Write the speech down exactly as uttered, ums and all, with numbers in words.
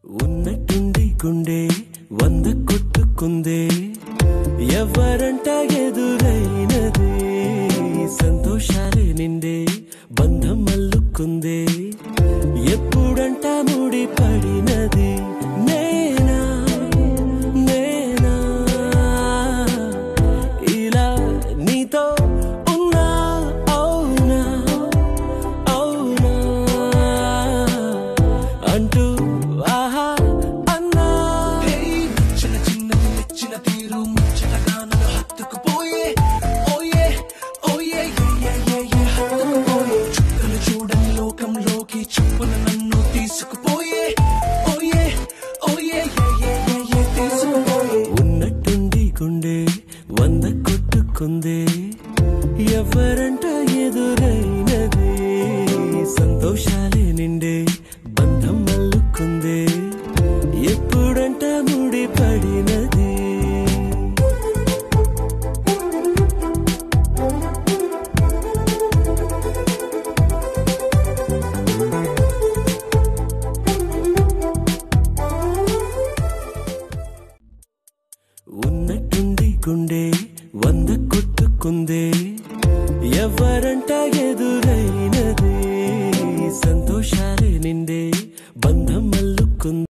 ఉన్నట్టుండి గుండె వంద కొట్టుకుందే ఎవరంట ఎదురైనదే సంతోషాలే నిండే బంధం అల్లుకుందే ఎప్పుడంట ముడి పడినది నేనా నేనా ఇలా నీతో ఉన్నా అవునా అవునా అంటూ ఆహా అన్నా చిన్న చిన్నది మెచ్చిన తీరు ముచ్చటగా నన్ను హత్తుకుపోయే ఓయే ఓయే హత్తుకుపోయే చుక్కలు చూడని లోకంలోకి చెప్పున నన్ను తీసుకుపోయే ఓయే ఓయే తీసుకుపోయే ఉన్నట్టుండి గుండె వంద కొట్టుకుందే ఎవరంట ఎదురైనదే సంతోషాలే నిండే బంధం అల్లుకుందే ఎప్పుడంట ముడి పడినది ఉన్నట్టుండి గుండె వంద కొట్టుకుందే ఎవరంట ఎదురైనదే సంతోషాలే నిండే బంధం అల్లుకుందే